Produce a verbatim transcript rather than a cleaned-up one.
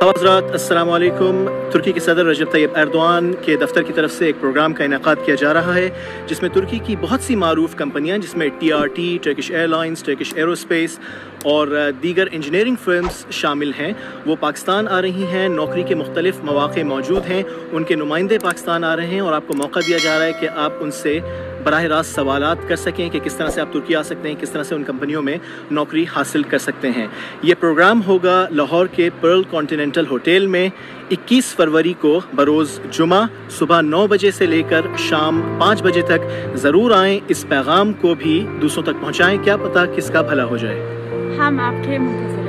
हज़रात अस्सलाम वालेकुम। तुर्की के सदर रजब तैयब एर्दोआन के दफ्तर की तरफ से एक प्रोग्राम का इनेकाद किया जा रहा है जिसमें तुर्की की बहुत सी मारूफ कंपनियां जिसमें T R T, Turkish airlines, Turkish aerospace और दीगर इंजीनियरिंग फर्म्स शामिल हैं, वो पाकिस्तान आ रही हैं। नौकरी के मुख्तलिफ मौक़े मौजूद हैं, उनके नुमाइंदे पाकिस्तान आ रहे हैं और आपको मौका दिया जा रहा है कि आप उनसे बराह रास्त सवालात कर सकें कि किस तरह से आप तुर्की आ सकते हैं, किस तरह से उन कंपनियों में नौकरी हासिल कर सकते हैं। ये प्रोग्राम होगा लाहौर के पर्ल कॉन्टिनेंटल होटल में इक्कीस फरवरी को बरोज़ जुमा सुबह नौ बजे से लेकर शाम पाँच बजे तक। ज़रूर आएँ, इस पैगाम को भी दूसरों तक पहुँचाएँ, क्या पता किसका भला हो जाए। हम आपके मुंतज़िर